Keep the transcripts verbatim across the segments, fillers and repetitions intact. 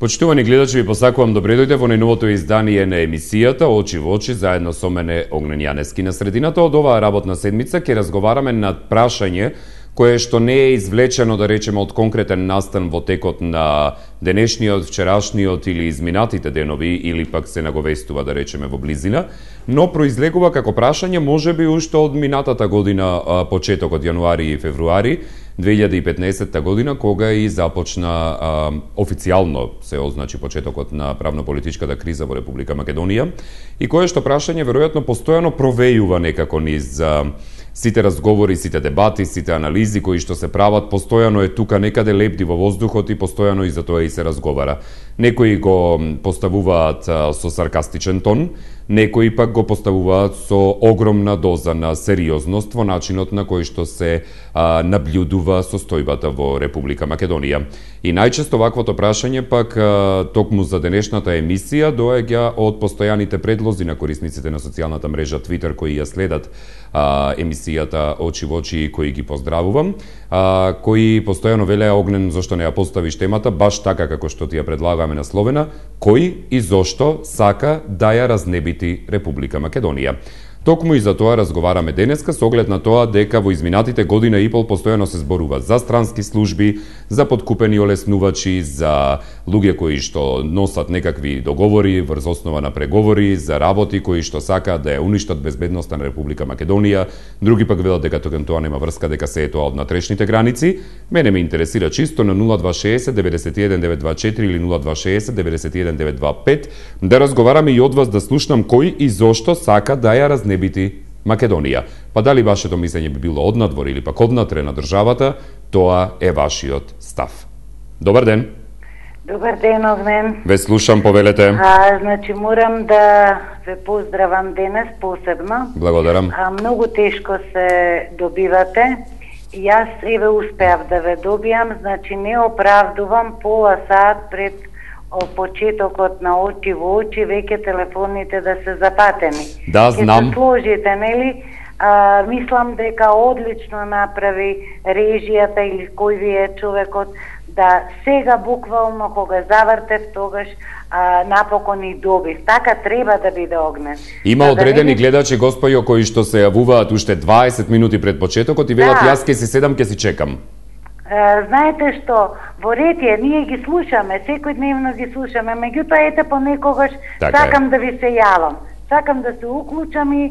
Почитувани гледачи, ви посакувам добре дојде во најновото издание на емисијата Очи во очи, заедно со мене Огнен Јаневски. На средината од оваа работна седмица ќе разговараме над прашање кое што не е извлечено, да речеме, од конкретен настан во текот на денешниот, вчерашниот или изминатите денови, или пак се наговестува, да речеме, во близина, но произлегува како прашање можеби уште од минатата година, почетокот јануари и февруари две илјади и петнаесетта година, кога и започна а, официјално се означи почетокот на правно-политичката криза во Република Македонија, и кое што прашање веројатно постојано провејува некако низ а, сите разговори, сите дебати, сите анализи кои што се прават, постојано е тука некаде, лепди во воздухот и постојано и за тоа и се разговара. Некои го поставуваат а, со саркастичен тон, некои пак го поставуваат со огромна доза на сериозност во начинот на кој што се а, наблюдува состојбата во Република Македонија. И најчесто ваквото прашање пак а, токму за денешната емисија доаѓа од постојаните предлози на корисниците на социјалната мрежа Twitter кои ја следат а, емисијата Очи во очи, кои ги поздравувам, а, кои постојано велеа: Огнен, зошто не ја поставиш темата баш така како што ти ја предлагаме насловена, кој и зошто сака да ја разнебити Република Македонија. Токму и за тоа разговараме денеска, со оглед на тоа дека во изминатите година и пол постојано се зборува за странски служби, за подкупени олеснувачи, за луѓе кои што носат некакви договори врз основа на преговори, за работи кои што сакаат да ја уништат безбедноста на Република Македонија. Други пак велат дека тоа нема врска, дека се е тоа од натрешните граници. Мене ме интересира чисто на нула два шеесет деветдесет и еден девет два четири или нула два шеесет деветдесет и еден девет два пет да разговараме и од вас, да слушнам кој и зошто сака да ја разнебити Македонија. Па дали вашето мислење би било однадвор или пак однатре на државата, тоа е вашиот став. Добар ден. Добар ден, Огнен. Ве слушам, повелете. А, значи, морам да ве поздравам денес посебно. Благодарам. А, многу тешко се добивате. Јас еве успеав да ве добијам, значи не оправдувам пола сат пред почетокот на Очи во очи, веќе телефоните да се запатени. Да, знам. Ке се сложите, нели? А, мислам дека одлично направи режијата или кој ви е човекот, да сега буквално кога завртев, тогаш а, напокон и добив. Така треба да биде, Огнен. Има да одредени да гледачи, господјо, кои што се јавуваат уште дваесет минути пред почетокот и велат: да. Јас ке си седам, ке си чекам. Знаете што, во ред е, ние ги слушаме, секојдневно ги слушаме, меѓутоа ете понекогаш така сакам е. да ви се јавам, сакам да се уклучам и,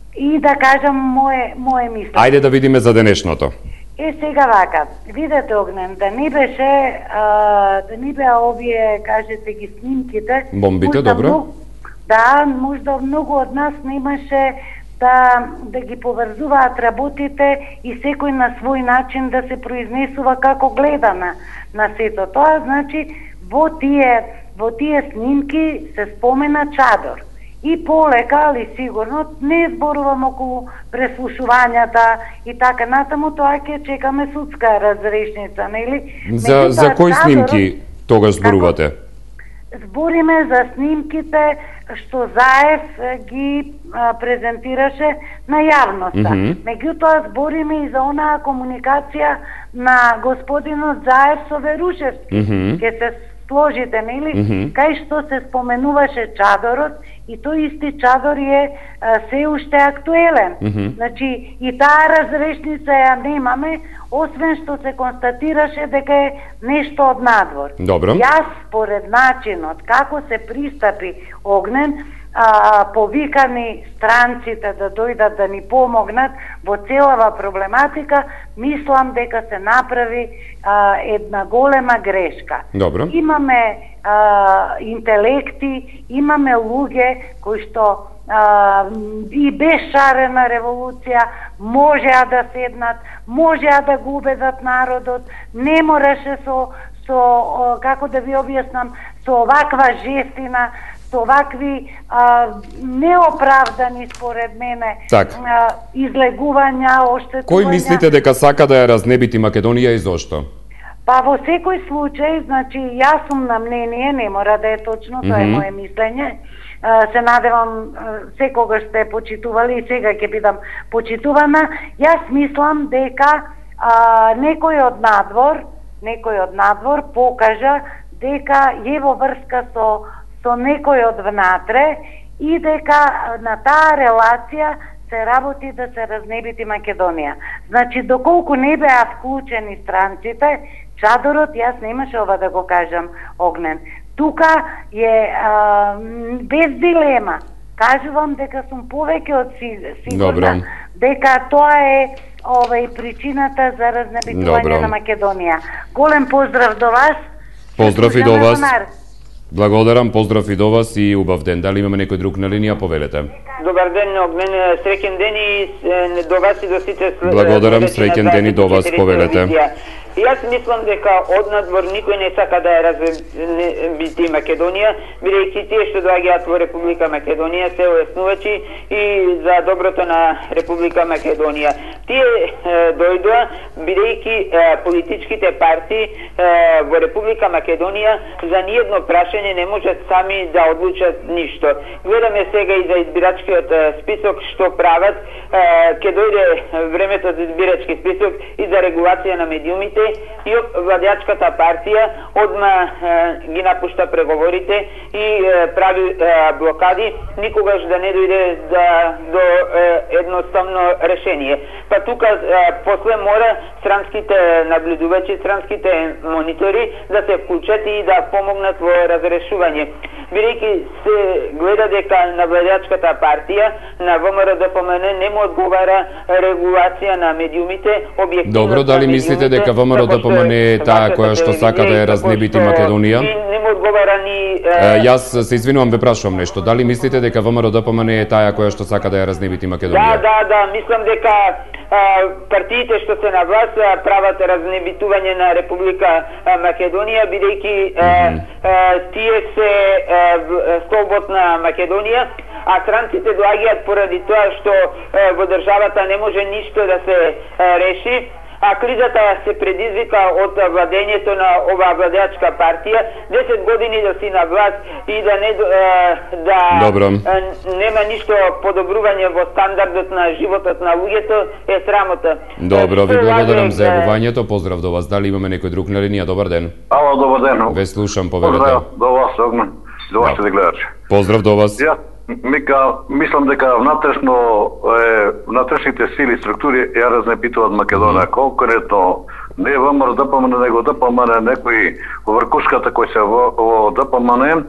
и да кажам мое, мое мислење. Ајде да видиме за денешното. Е, сега вака, видете, Огнен, да не беше, а, да не беа овие, кажете ги, снимките. Бомбите, добро. Многу, да, можда многу од нас немаше да, да ги поврзуваат работите и секој на свој начин да се произнесува како гледа на, на сето тоа. Значи, во тие, во тие снимки се спомена чадор. И полека, али сигурно, не зборувам околу преслушувањата и така натаму, тоа ќе чекаме судска разрешница, нели? За, за кои снимки тогаш зборувате? Збориме за снимките што Заев ги а, презентираше на јавноста. Mm -hmm. Меѓутоа збориме и за онаа комуникација на господинот Заев со Верушевски. Mm -hmm. Ке се сложите, нели? Mm -hmm. Кај што се споменуваше чадорот и тој исти чадор е а, се уште актуелен. Mm -hmm. Значи и таа разрешница ја немаме, освен што се констатираше дека е нешто од надвор. Добро. Јас според начинот како се пристапи, Огнен, а, повикани странците да дојдат да ни помогнат во целава проблематика, мислам дека се направи а, една голема грешка. Добро. Имаме а, интелекти, имаме луѓе кои што а, и без шарена револуција можеа да седнат, можеа да го убедат народот, не мораше со, со како да ви објаснам, со оваква жестина, со овакви а, неоправдани, според мене, так. а, излегувања, оштетувања. Кој мислите дека сака да ја разнебити Македонија и зошто? Па во секој случај, значи, јас сум на мнение, не мора да е точно, тоа е mm -hmm. моje мислење, се надевам секогаш сте почитували и сега ќе бидам почитувана. Јас мислам дека а, некој од надвор, некој од надвор покажа дека е во врска со со некој од внатре и дека на таа релација се работи да се разнебити Македонија. Значи, доколку не беа вклучени странците, чадорот, јас немаше ова да го кажам, Огнен. Тука е а, без дилема. Кажувам дека сум повеќе од сигурна дека тоа е овај причината за разнебитување на Македонија. Голем поздрав до вас. Поздрав и до вас. Благодарам, поздрав и до вас и убав ден. Дали имаме некој друг на линија? Повелете. Добар ден, Огнен, среќен ден и до вас и до сите. Благодарам, среќен ден и до вас, повелете. Јас мислам дека од надвор никој не сака да ја разбити Македонија, бидејќи тие што доаѓаат во Република Македонија се ојаснувачи и за доброто на Република Македонија. Тие е, дојдоа бидејќи е, политичките партии е, во Република Македонија за ниедно прашање не можат сами да одлучат ништо. Гледаме сега и за избирачкиот список што прават, е, ке дојде времето за избирачки список и за регулација на медиумите и владеачката партија одма е, ги напушта преговорите и е, прави е, блокади, никогаш да не дојде да, до е, едноставно решение. Па тука е, после мора странските наблюдувачи, странските монитори да се вклучат и да помогнат во разрешување. Бидејќи се гледа дека на владеачката партија, на ВМРО-ДПМН не му одговара регулација на медиумите, објективност. Добро, дали мислите дека ВМРО-ДПМН е таа која што сака да ја разнебити Македонија? Не му одговара ни... Јас се извинувам, бе прашувам нешто. Дали мислите дека ВМРО-ДПМН е таа која што сака да ја разнебити Македонија? Да, да, да, мислам дека партиите што се на власт прават разнебитување на Република Македонија, бидејќи тие се слобод на Македонија, а странците доаѓаат поради тоа што во државата не може ништо да се реши, а кризата се предизвика од владењето на оваа владеачка партија, десет години да си на власт и да не да Добро. нема ништо подобрување во стандардот на животот на луѓето е срамота. Добро, ви благодарам за јавувањето. Поздрав до вас. Дали имаме некој друг на линија? Добар ден. Ало, добар ден. Ве слушам, повелете. Поздрав до вас, Огнен. До вашите гледачи. Поздрав до вас. Ја Мика, мислам дека внатрешно е, внатрешните сили и структури ја разнепитуваат Македонија. Mm. Конкретно не ВМРО-ДПМН, него ДПМН, некои во вркушката кои се во, во ДПМН,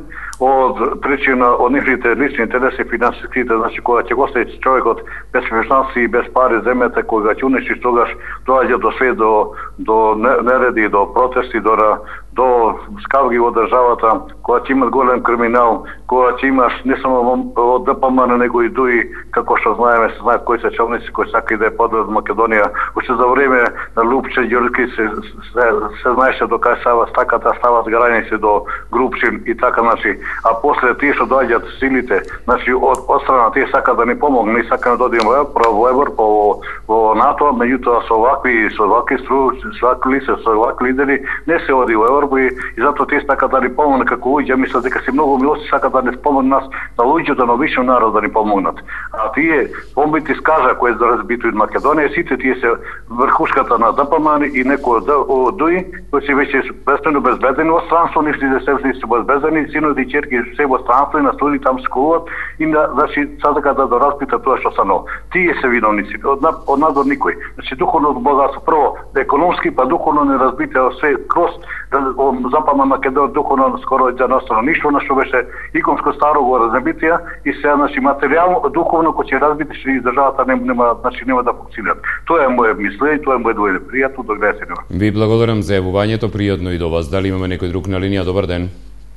од причина од нивните лични интереси финансиските, значи кога ќе го остави човекот без финанси и без пари земјата, кога ќе уништи, тогаш доаѓа до све до до нереди, до протести, до до скавги во државата, кога ќе имат голем криминал, кога ќе имаш не само од ДПМН, него и други, како што знаеме, се знаат кои се челници кои сака да ја подадат Македонија. Уште за време на Лупче Ѓорги се, се, се знаеше до кај става стаката, стават граници до Групчин и така, значи, а после тие што доаѓаат силите, значи од, од страна тие сака да ни помогнат, ние сака да додиме во Европа, во, во НАТО, меѓутоа со вакви со вакви струци, со вакви лица, со вакви лидери не се оди во Европа и, и затоа тие сака да ни помогнат како луѓе. Мислам дека си многу милости сака да ни помогнат нас, на луѓето на вишен народ да ни помогнат. А тие бомбите скажа кои да разбитуваат Македонија, сите тие се врхушката на ДПМН и некои од други кои се веќе безбедно безбедени во странство, ништо да се се безбедени, синови и ќерки се во странство и настуди там скулуват и да, значи сака да распита тоа што станало. Тие се виновници, од, од надвор никој. Значи духовно богатство прво економски, па духовно не разбите се кроз Западна Македонија, духовно скоро да настано ништо, на што беше иконско старо го разбитија и сега, значи материјално, духовно кој ќе разбите што и државата нема, нема, значи нема да функционира. Тоа е моје мислење, тоа е моје дојде. Пријатно до гледање. Ви благодарам за јавувањето, пријатно и до вас. Дали имаме некој друг на линија? Добар ден.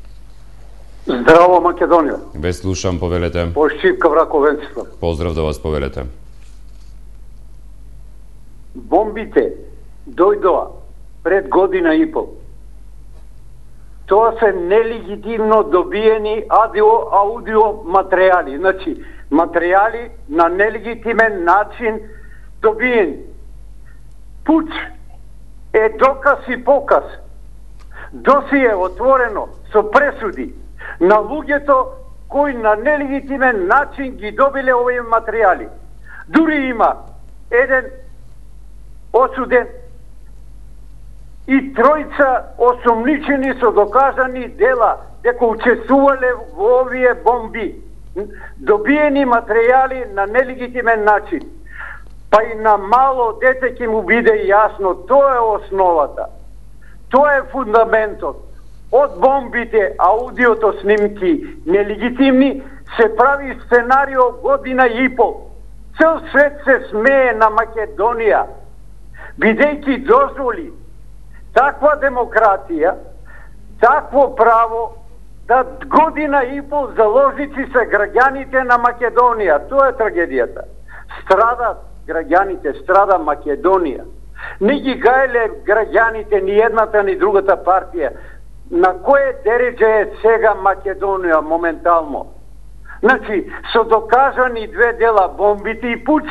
Здраво, Македонија. Ве слушам, повелете. Пошчипка Врако Венцислав. Поздрав до вас, повелете. Бомбите дојдоа пред година и пол. Тоа се нелегитимно добиени аудио, аудио материјали. Значи, материјали на нелегитимен начин добиени. Пуч е доказ и показ. Досие отворено со пресуди на луѓето кои на нелегитимен начин ги добиле овие материјали. Дури има еден осуден и тројца осумничени со докажани дела дека учествувале во овие бомби, добиени материјали на нелегитимен начин. Па и на мало дете ќе му биде јасно, тоа е основата. Тоа е фундаментот. Од бомбите, аудиото снимки нелегитимни, се прави сценарио година и пол. Цел свет се смее на Македонија, бидејќи дозволи таква демократија, такво право, да година и пол заложници се граѓаните на Македонија. Тоа е трагедијата. Страдат граѓаните, страда Македонија. Не ги гаеле граѓаните ни едната ни другата партија. На кое дереđe е сега Македонија моментално? Значи, со докажани две дела бомбите и пуч,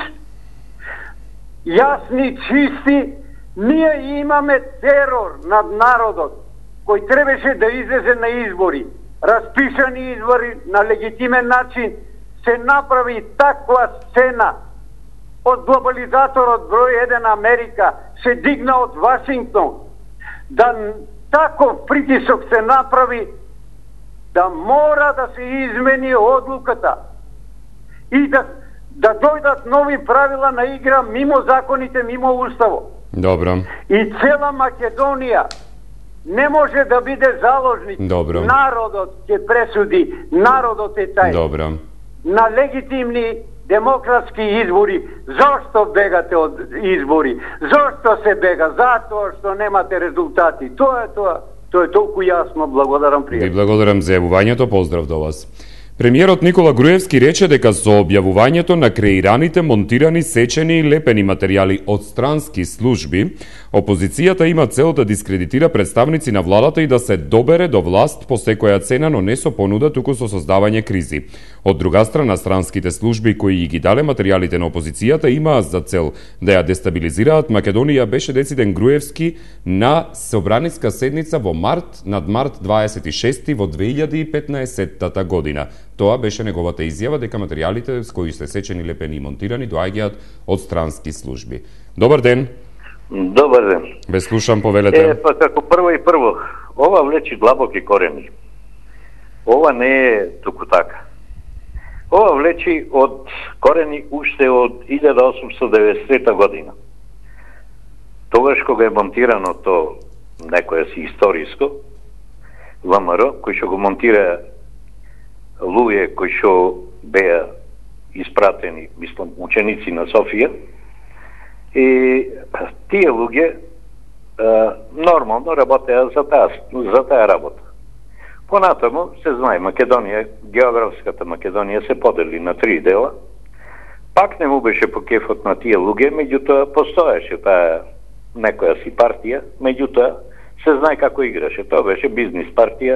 јасни, чисти, ние имаме терор над народот, кој требаше да излезе на избори. Распишани избори на легитимен начин, се направи таква сцена од глобализаторот број еден Америка, се дигна од Вашингтон, да таков притисок се направи, да мора да се измени одлуката и да, да дојдат нови правила на игра мимо законите, мимо уставот. Добро. И цела Македонија не може да биде заложник. Добро. Народот ќе пресуди, народот е тај. Добро. На легитимни демократски избори. Зошто бегате од избори? Зошто се бега? Затоа што немате резултати. Тоа е тоа. Тоа е толку јасно. Благодарам, пријател. Ви благодарам за јавувањето. Поздрав до вас. Премиерот Никола Груевски рече дека со објавувањето на креираните, монтирани, сечени и лепени материјали од странски служби, опозицијата има цел да дискредитира представници на владата и да се добере до власт по секоја цена, но не со понуда, туку со создавање кризи. Од друга страна, странските служби кои ги дале материјалите на опозицијата имаат за цел да ја дестабилизираат Македонија, беше дециден Груевски на собраниска седница во март, над март дваесет и шести во две илјади и петнаесетта година. Тоа беше неговата изјава дека материјалите с кои се сечени, лепени и монтирани доаѓаат од странски служби. Добар ден. Добар ден. Ве слушам, повелете. Е, па како прво и прво, ова влечи длабоки корени. Ова не е туку така. Ова влечи од корени уште од илјада осумстотини и деветдесета година. Тогаш кога е монтирано то некоја си историско ВМРО, кој што го монтира луѓе кои што беа испратени, мислам, ученици на Софија, и тие луѓе нормално работеа за таа, за таа работа. Понатаму, се знае, Македонија, географската Македонија се подели на три дела. Пак не му беше по кефот на тие луѓе, меѓутоа постоеше таа некоја си партија, меѓутоа се знае како играше. Тоа беше бизнис партија.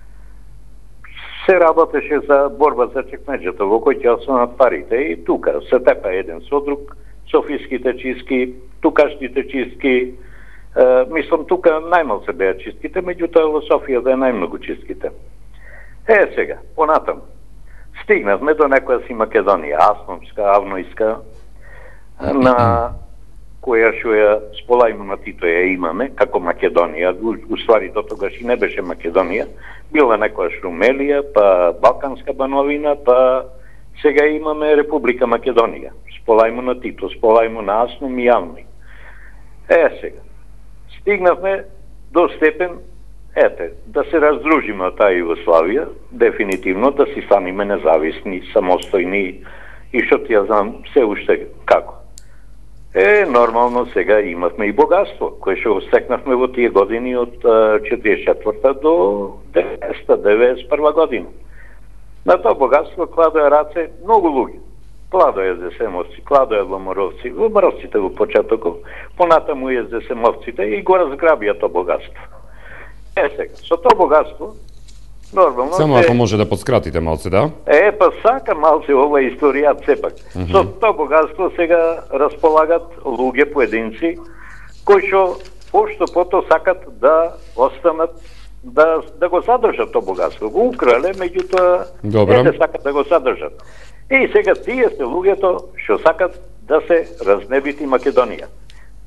Се работеше за борба за чекмеџето во кој ќе останат парите и тука се тепа еден со друг, софиските чистки, тукашните чистки, е, мислам тука најмал се беа чистките, меѓутоа во Софија да е најмногу чистките. Е, сега, понатаму, стигнавме до некоја си Македонија, Асмомска, Авнојска, на која што ја сполајмо на Тито ја имаме, како Македонија, у ствари до тогаш и не беше Македонија, била некојаш Румелија, па Балканска бановина, па сега имаме Република Македонија. Сполајмо на Тито, сполајмо на Асном и Авној. Е, сега, стигнавме до степен, ете, да се раздружиме од таа Југославија, дефинитивно да си станеме независни, самостојни и што ти ја знам, се уште како. Е, нормално сега имавме и богатство, кое што го стекнавме во тие години од четиридесет и четврта до деветдесета, деветдесет и прва година. На тоа богатство кладоја раце многу луѓе. Кладоја езесемовци, кладоја ломоровци, ломоровците во почетокот, понатаму езесемовците и го разграбија тоа богатство. Е, сега, со тоа богатство, нормално... Само ако може да подскратите малце, да? Е, па сака малце ова историјат сепак. Uh -huh. Со тоа богатство сега располагат луѓе, поединци, кои што пошто пото сакат да останат, да, да го задржат тоа богатство. Го украле, меѓутоа не сакат да го задржат. И сега тие се луѓето што сакат да се разнебити Македонија.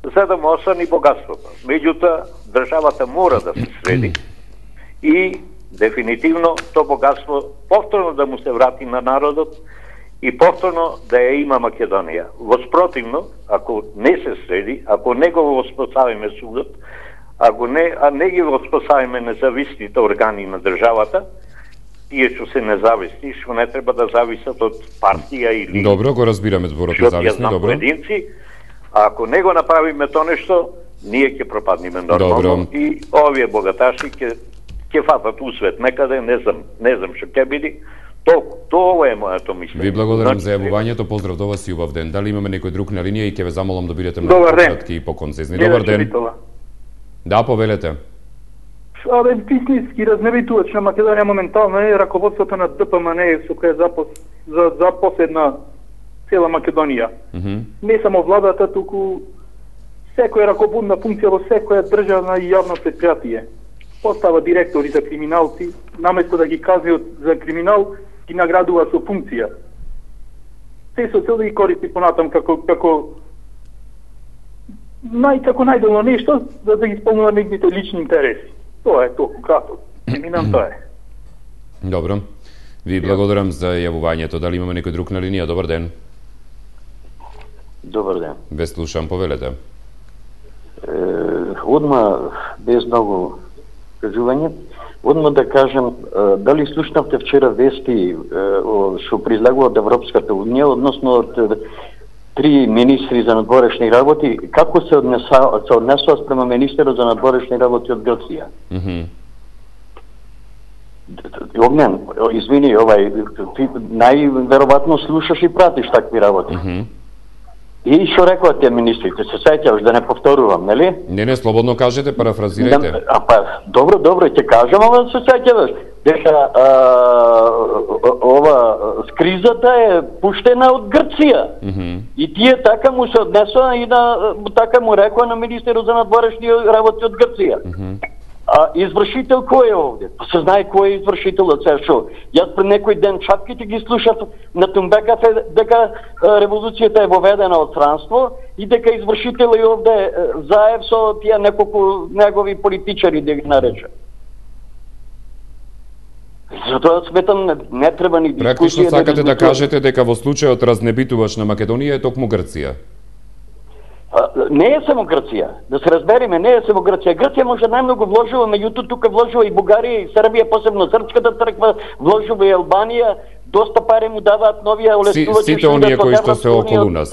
за да му освани богатството. Меѓутоа, државата мора да се среди и дефинитивно то богатство повторно да му се врати на народот и повторно да ја има Македонија. Воспротивно, ако не се среди, ако не го воспоставиме судот, ако не, а не ги воспоставиме независните органи на државата, тие што се независни, што не треба да зависат од партија или... Добро, го разбираме зборот независни, добро. Поединци, а ако не го направиме то нешто, ние ќе пропадниме нормално. Добро. И овие богаташи ќе ќе фатат усвет некаде, не знам, не знам што ќе биде. Толку, тоа е моето мислење. Ви благодарам за јавувањето, поздрав до вас и убав ден. Дали имаме некој друг на линија и ќе ве замолам да бидете многу кратки и поконцизни. Добар ден. Да, повелете. Абе, вистински разнебитувач на Македонија моментално е раководството на Д П М Н со кој запос, за, запоседна цела Македонија. Mm -hmm. Не само владата, туку секоја раководна функција во секоја државна и јавно предпријатие. Постава директори за криминалци, наместо да ги казни за криминал, ги наградува со функција. Се со цел да ги користи понатам како како нај како најдолно нешто за да ги исполнува нивните лични интереси. Тоа е толку кратко. Минам тоа е. Добро. Ви благодарам за јавувањето. Дали имаме некој друг на линија? Добар ден. Добар ден. Ве слушам, повелете. Е, одма без многу кажување, одма да кажам, дали слушнавте вчера вести што произлегува од Европската унија, односно од три министри за надворешни работи, како се однесува се однесува спрема министерот за надворешни работи од Грција? Мм. Mm Огнен, извини, овај ти најверојатно слушаш и пратиш такви работи. Мм. Mm И што рекоа тие министрите, се сеќаваш да не повторувам, нели? Не, не, слободно кажете, парафразирајте. Да, а па, добро, добро, ќе кажам, ама се сеќаваш. Дека а, ова скризата е пуштена од Грција. Mm -hmm. И тие така му се однесува и на, така му рекоа на министерот за надворешни работи од Грција. Mm -hmm. А извршител кој е овде? Па се знае кој е извршителот, се шо? Јас пред некој ден чапките ги слушав на Тумбеков дека револуцијата е воведена од странство и дека извршител е овде заев со тие неколку негови политичари, да ги нарече. Затоа сметам не, не треба ни дискусија. Практично сакате да кажете дека во случајот разнебитувач на Македонија е токму Грција. Не е само Грција, да се разбериме, не е само Грција. Грција може најмногу вложува, меѓутоа тука вложува и Бугарија, и Србија, посебно Српската црква, вложува и Албанија, доста пари му даваат новија олеснувачи. Сите оние кои што се околу нас.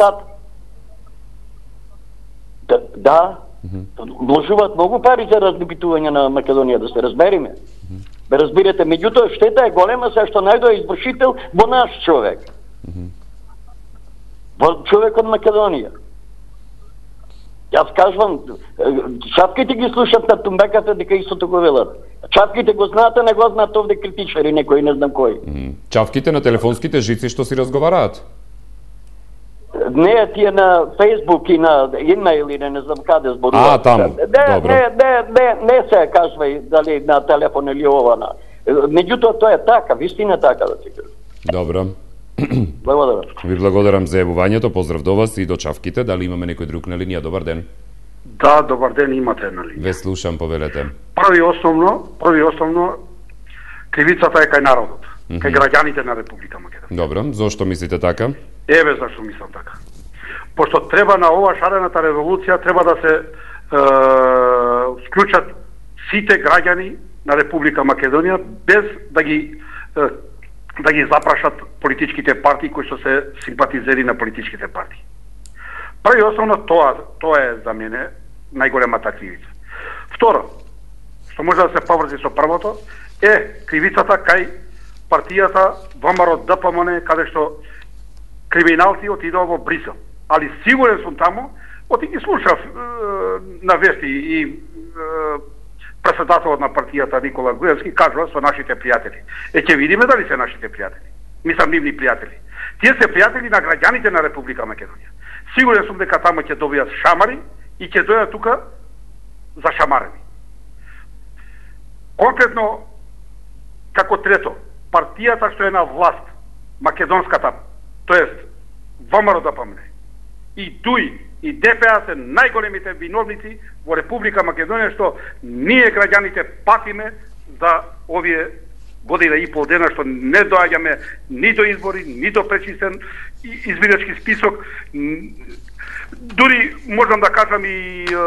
Да, да. Mm -hmm. Вложуваат многу пари за разнебитување на Македонија, да се разбериме. Mm -hmm. Бе разбирате, меѓутоа штета е голема се што најдоа извршител во наш човек. Mm -hmm. Во човек од Македонија. Јас кажувам, чапките ги слушат на Тумбеката дека истото го велат. Чапките го знаат, а не го знаат овде критичари, некои не знам кој. Mm. Чапките на телефонските жици што си разговараат? Не, тие на Фейсбук и на имейл или не знам каде зборуваат. А, таму, не, добро. Не, не, не, не се кажува дали на телефон или ова. Меѓутоа, тоа е така, вистина така да се кажа. Добро. Благодарам. Ви благодарам за јавувањето, поздрав до вас и до чавките. Дали имаме некој друг на линија? Добар ден. Да, добар ден, имате на линија. Ве слушам, повелете. Први основно, први основно, кривицата е кај народот, mm -hmm. кај граѓаните на Република Македонија. Добро, зошто мислите така? Еве зашто мислам така. Пошто треба на ова шарената револуција, треба да се е, склучат сите граѓани на Република Македонија, без да ги е, да ги запрашат политичките партии кои што се симпатизери на политичките партии. Први основно тоа, тоа е за мене најголемата кривица. Второ, што може да се поврзи со првото, е кривицата кај партијата ВМРО Д П М Н, каде што криминалци отидоа во Брисел. Али сигурен сум таму, оти ги слушав е, на вести и е, председателот на партијата Никола Груевски кажува со нашите пријатели. Е, ќе видиме дали се нашите пријатели. Мислам, нивни пријатели. Тие се пријатели на граѓаните на Република Македонија. Сигурен сум дека таму ќе добијат шамари и ќе дојдат тука за шамарени. Конкретно, како трето, партијата што е на власт, македонската, тоест ВМРО Д П М Н, и ДУИ и Д П А се најголемите виновници во Република Македонија што ние граѓаните патиме за овие година и пол дена што не доаѓаме ни до избори, ни до пречистен избирачки список. Дури можам да кажам и е,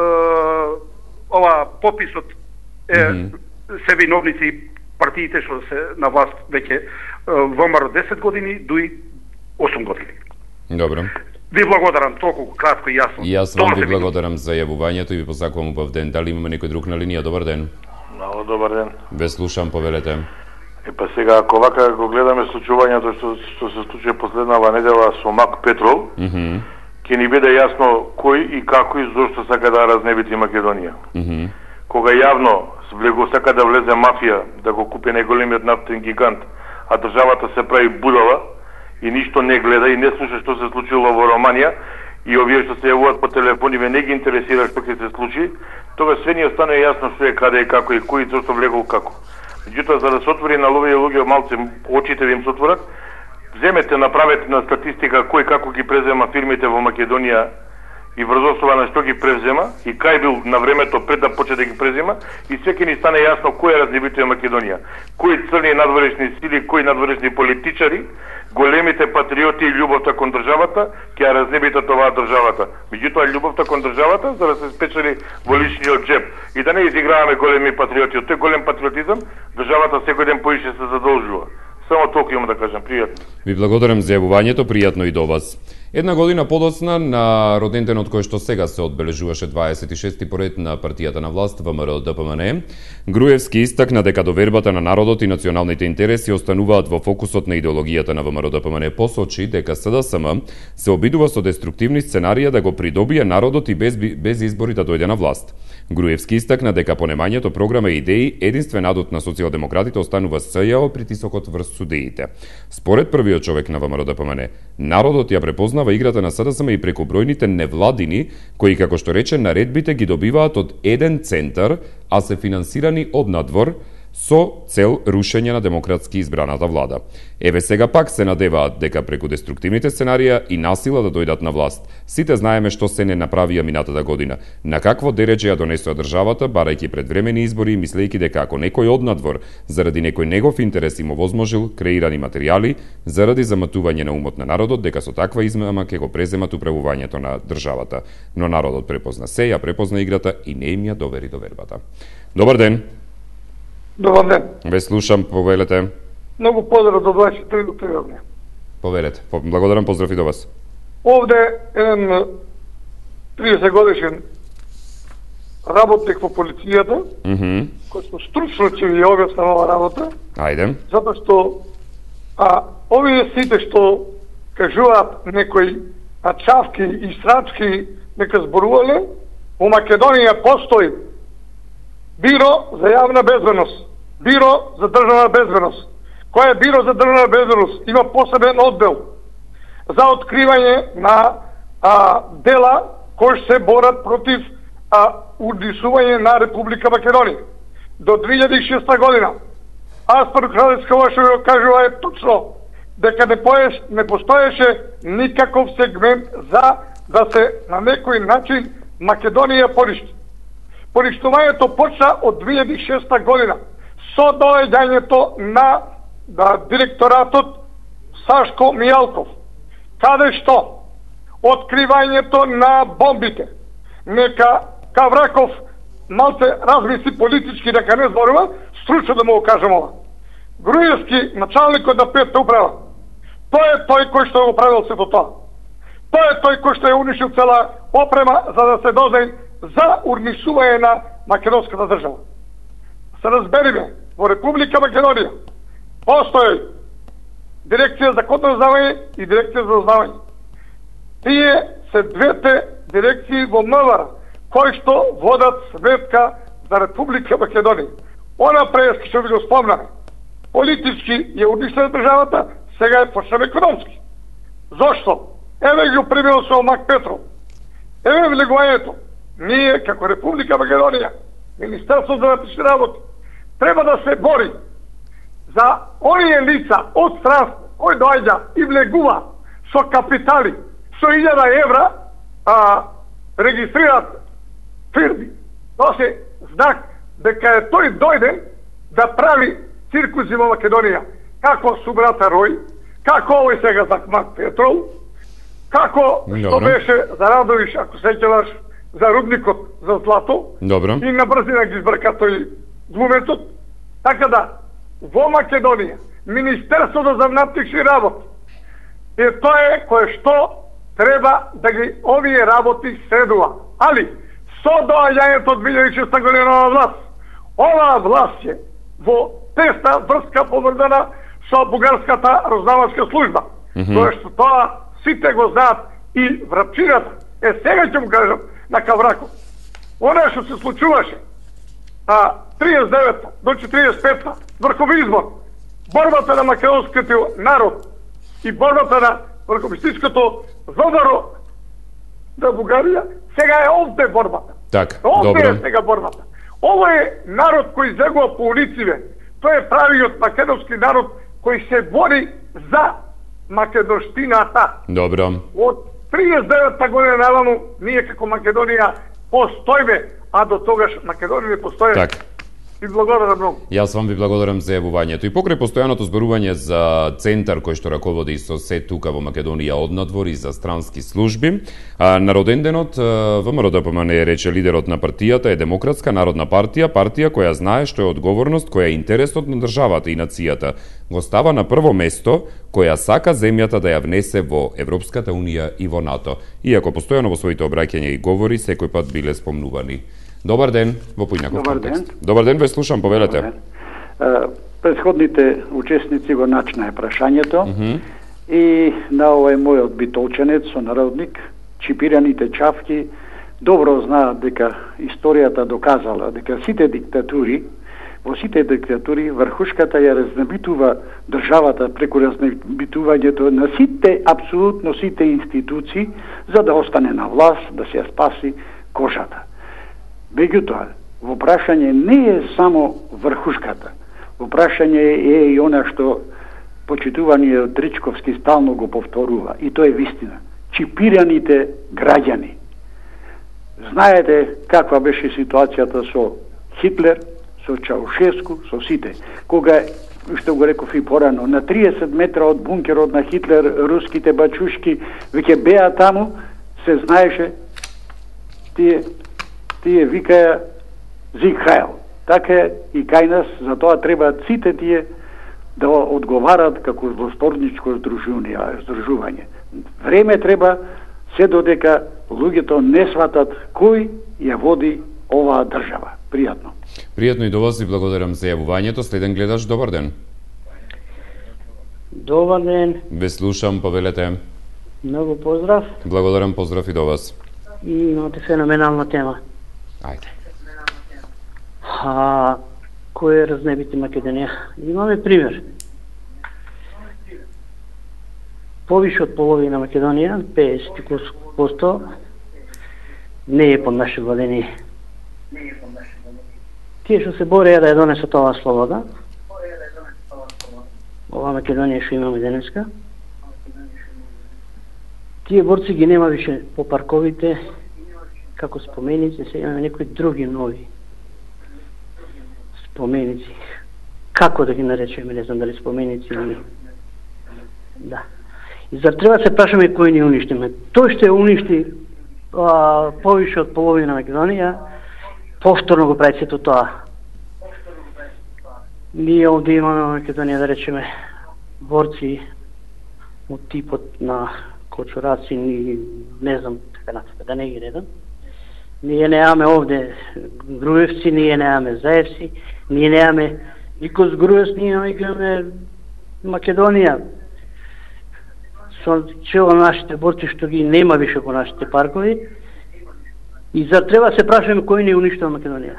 ова пописот е mm -hmm. се виновници партиите што се на власт веќе Вэ Ем Ар десет години, дуи осум години. Добро. Ви благодарам толку кратко и јасно. И јас вам ви благодарам за јавувањето и ви посакувам убав ден. Дали имаме некој друг на линија? Добар ден. Много добар ден. Ве слушам, повелете. И па сега, ако вака го гледаме случувањето што, што се случи последнава недела со Мак Петрол, mm -hmm. ќе ни биде јасно кој и како и зошто сака да разнебити Македонија. Mm -hmm. Кога јавно влего сака да влезе мафија, да го купи најголемиот нафтен гигант, а државата се прави будала и ништо не гледа и не слуша што се случило во Романија, и овие што се јавуваат по телефони ме не ги интересира што ќе се случи, тога све ни остане јасно што е, каде е, како и кој зошто влегол како. Меѓутоа, за да се отвори на ловие луѓе малце очите да им се отворат, земете, направете на статистика кој како ги презема фирмите во Македонија и врз основа на што ги превзема и кај бил на времето пред да почне да ги презема, и секи ни стане јасно кој е разнебитува Македонија, кои црни надворешни сили, кои надворешни политичари, големите патриоти и љубовта кон државата ќе ја разнебитат оваа државата. Меѓутоа, љубовта кон државата за да се спечели во личниот джеб и да не изиграваме големи патриоти. Од тој голем патриотизам државата секој ден поише се задолжува. Само толку имам да кажам, пријатно. Ви благодарам за јавувањето, пријатно и до вас. Една година подоцна на роденденот кој што сега се одбележуваше дваесет и шести поред на партијата на власт Вэ Ем Ар Д П М Н, Груевски истакна дека довербата на народот и националните интереси остануваат во фокусот на идеологијата на Вэ Ем Ар Д П М Н. Посочи дека С Д С М се обидува со деструктивни сценарија да го придобие народот и без, без избори да дојде на власт. Груевски истакна дека по немањето програма и идеи единствен адут на социјалдемократите останува С Ј О притисокот врз судиите. Според првиот човек на Вэ Ем Ар Д П М Н, народот ја препознава играта на С Д С М и преку бројните невладини, кои, како што рече, наредбите ги добиваат од еден центар, а се финансирани од надвор, со цел рушење на демократски избраната влада. Еве сега пак се надеваат дека преку деструктивните сценарија и насила да дојдат на власт. Сите знаеме што се не направија минатата година. На какво дередже ја донесоа државата, барајќи предвремени избори и мислејќи дека ако некој од надвор, заради некој негов интерес им овозможил креирани материјали, заради заматување на умот на народот, дека со таква измама ќе го преземат управувањето на државата. Но народот препозна се, ја препозна играта и не им ја довери довербата. Добар ден. Добар ден. Ве слушам, повелете. Многу поздрав до дваесет и три октомври. Повелете. Благодарам, поздрав и до вас. Овде еден триесет годишен работник во полицијата, mm -hmm. кој што стручно ќе ви објаснам ова работа. Ајде. Затоа што а овие сите што кажуваат некои чавки и срачки нека зборувале, во Македонија постои Биро за јавна безбедност, Биро за државна безбедност. Кој е Биро за државна безбедност? Има посебен оддел за откривање на а, дела кои се борат против а, урдисување на Република Македонија. До две илјади и шеста година Аспар Кралевска Вашо го кажува е точно дека не, поеш, не постоеше никаков сегмент за да се на некој начин Македонија поништи. Поништувањето почна од две илјади и шеста година со доаѓањето на, на директоратот Сашко Мијалков, каде што откривањето на бомбите. Нека Кавраков малце размисли политички дека не зборува, стручно да му го кажем ова. Груевски, началникот на петта управа, тој е тој кој што го правил сето тоа. Тој е тој кој што е унишил цела опрема за да се дознај за урнисување на македонската држава. Се разбериме, во Република Македонија постои дирекција за кодно узнавање и дирекција за узнавање. Тие се двете дирекции во М В Р кои што водат сметка за Република Македонија. Она прески што ви го спомнаме, политички ја уништила државата, сега е почнем економски. Зошто? Еве ги примерно со Мак Петров. Еве влегувањето. Ние, како Република Македонија, Министерство за вътрешни работи, треба да се бори за оние лица од странство кои доаѓа и влегува со капитали, со илјада евра, а, регистрираат фирми. Тоа се знак дека е тој дојден да прави циркузи во Македонија. Како су брата Рој, како овој сега за Мак Петрол, како што беше за Радовиш, ако сеќаваш, за рудникот за злато. Добро. И на брзина ги збрка тој глумецот. Така да, во Македонија, Министерството за внатрешни работи е тоа е кое што треба да ги овие работи средува. Али, со доаѓањето од две илјади и шеста година на власт, оваа власт е во тесна врска поврзана со бугарската разузнавачка служба. Mm -hmm. Тоа што тоа сите го знаат и врапчината. Е, сега ќе му кажам на Кавраков. Она што се случуваше а триесет и девета до четиридесет и пета врхов избор, борбата на македонскиот народ и борбата на врховистичкото задаро на Бугарија, сега е овде борбата. Так, овде добро. Е сега борбата. Ово е народ кој излегува по улиците. Тој е правиот македонски народ кој се бори за македонштината. Добро. Од триесет и девета година наваму ние како Македонија постоиме, а до тогаш Македонија не постои. Так. И благодарам многу. Јас вам ви благодарам за јавувањето. И покрај постојаното зборување за центар кој што раководи со се тука во Македонија однадвор и за странски служби, а, на роденденот ВМРО Д П М Н рече лидерот на партијата е Демократска народна партија, партија која знае што е одговорност, која е интересот на државата и нацијата. Го става на прво место, која сака земјата да ја внесе во Европската унија и во НАТО. Иако постојано во своите обраќања и говори секој пат биле спомнувани. Добар ден, во поинаков контекст. Ден. Добар ден, ве слушам, повелете. Предходните учесници го начнаа прашањето mm -hmm. и на овој мојот битолченец, сонародник, чипираните чавки, добро знаат дека историјата доказала дека сите диктатури, во сите диктатури врхушката ја разнебитува државата преку разнебитувањето на сите, апсолутно сите институции, за да остане на власт, да се ја спаси кожата. Меѓутоа, во прашање не е само врхушката. Во прашање е и она што почитуваниот Тричковски стално го повторува. И тоа е вистина. Чипираните граѓани. Знаете каква беше ситуацијата со Хитлер, со Чаушеску, со сите. Кога, што го реков и порано, на триесет метра од бункерот на Хитлер, руските бачушки веќе беа таму, се знаеше тие тие викаја Зиг Хајл. Така и кај нас, за тоа треба сите тие да одговарат како злосторничко здружување. Време треба, се додека луѓето не сватат кој ја води оваа држава. Пријатно. Пријатно и до вас и благодарам за јавувањето. Следен гледаш, добар ден. Добар ден. Ве слушам, повелете. Многу поздрав. Благодарам, поздрав и до вас. И имате феноменална тема. Ајде. А, кој е разнебити Македонија? Имаме пример. Повише од половина Македонија, педесет проценти, не е под наше владение. Тие што се бореа да ја донесат оваа слобода, ова Македонија што имаме денеска, тие борци ги нема више по парковите, како споменици, се имаме некои други нови споменици. Како да ги наречеме, не знам дали споменици или... Да. И зар треба се прашаме кој ни уништиме? Тој што ја уништи а, повише од половина Македонија, повторно го прави сето тоа. Ние овде имаме во Македонија, да речеме, борци од типот на Кочураци, ни, не знам, така натака, да не ги редам. Ние немаме овде Груевци, ние немаме Заевци, ние немаме никој з Груевци, ние имаме Македонија. Со чело нашите борци што ги нема више по нашите паркови. И зар треба се прашаме кој ни уништил Македонија?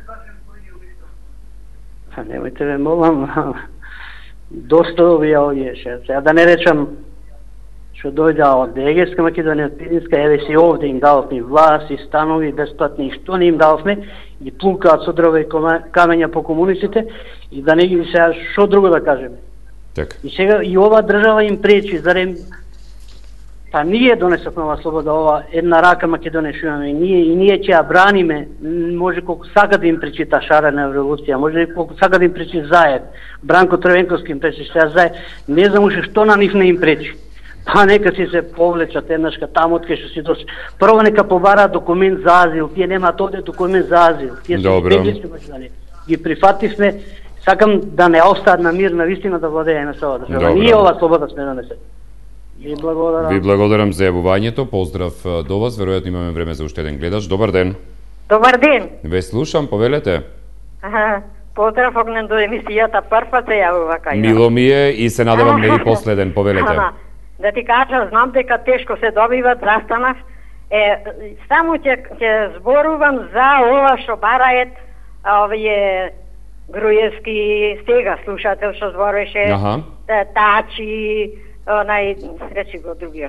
А немојте ве молам, доста овие овие ше. Сега да не речам што дојде од Егерска Македонија, од Пиринска, еве си овде им дававме власт и станови бесплатни, и што не им дававме, и плункаат со дрва и камења по комуниците, и да не ги сега што друго да кажеме. Так. И сега и ова држава им пречи, зарем Па ние донесовме ова слобода, ова една рака Македонија што имаме, и ние, и ние ќе ја браниме, може колку сака да им причита шарена револуција, може колку сака да им пречи Заев, Бранко Тревенковски им пречи, што Заев, не знам уште што на нив не им пречи. Па нека си се повлечат еднашка таму од кај што си дошли. Прво нека побараат документ за азил, тие немаат овде документ за азил, тие се беглици Македонија. Ги прифативме, сакам да не остаат на мир, на вистина да владееме со ова држава. Ние ова слобода сме донесе. Ви благодарам. Ви благодарам за јавувањето. Поздрав до вас. Веројатно имаме време за уште еден гледач. Добар ден. Добар ден. Ве слушам, повелете. Аха. Поздрав огнен до емисијата, прва се јавува кај. Мило ми е и се надевам не и последен, повелете. Аха. Да ти кажам, знам дека тешко се добиват, застанав. Е, само ќе ќе зборувам за ова што бараат овие Груевски сега слушател што збореше. Аха. Тачи, онај, речи го другиот.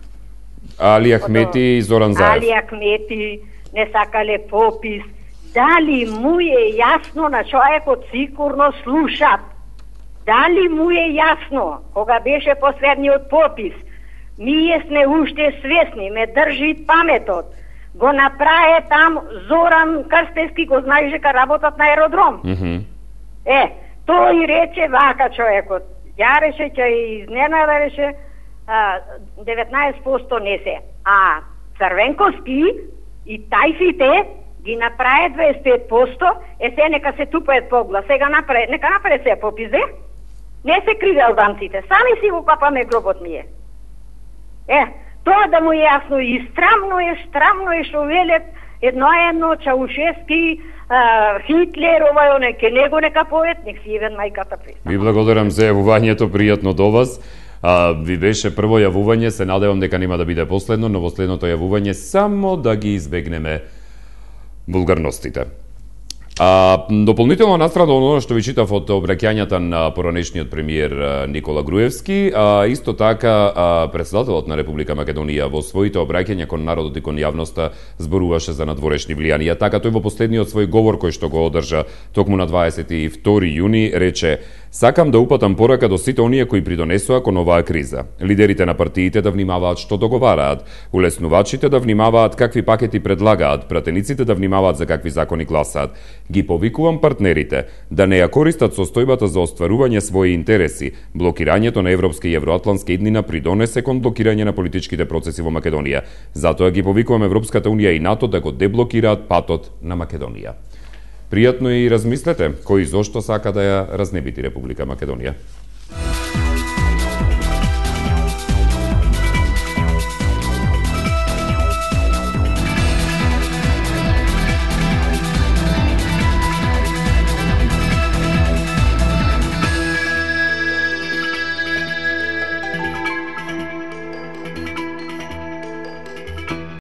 Али Ахмети и Зоран Заев. Али Ахмети не сакале попис. Дали му е јасно на човекот, сигурно слушат. Дали му е јасно, кога беше последниот попис, ние сме уште свесни, ме држи паметот. Го направи там Зоран Крстевски, го знаеш дека работат на аеродром. Mm -hmm. Е, тој рече вака човекот. Ја реше, ќе изненада реше, деветнаесет проценти не се. А Црвенковски и тајфите ги направи дваесет и пет проценти, е се нека се тупаат погла. Сега направи, нека направи се попизе. Не се криви албанците, сами си го капаме гробот ние. Е, тоа да му е јасно и страмно е, страмно е што велет едно едно Чаушевски, Хитлер, овај оне, ке него нека поет, нек си евен мајката пред. Ви благодарам за јавувањето, пријатно до вас. А, ви беше прво јавување, се надевам дека нема да биде последно, но во следното јавување само да ги избегнеме вулгарностите. А, дополнително настрада оно што ви читав од обраќањата на поранешниот премиер Никола Груевски, а исто така а, председателот на Република Македонија во своите обраќања кон народот и кон јавноста зборуваше за надворешни влијанија. Така тој во последниот свој говор кој што го одржа токму на дваесет и втори јуни рече: "Сакам да упатам порака до сите оние кои придонесоа кон оваа криза. Лидерите на партиите да внимаваат што договараат, улеснувачите да внимаваат какви пакети предлагаат, пратениците да внимаваат за какви закони гласаат. Ги повикувам партнерите да не ја користат состојбата за остварување своји интереси. Блокирањето на европски и евроатлантски иднина придонесе кон блокирање на политичките процеси во Македонија. Затоа ги повикувам Европската унија и НАТО да го деблокираат патот на Македонија." Пријатно и размислете кој зошто сака да ја разнебити Република Македонија.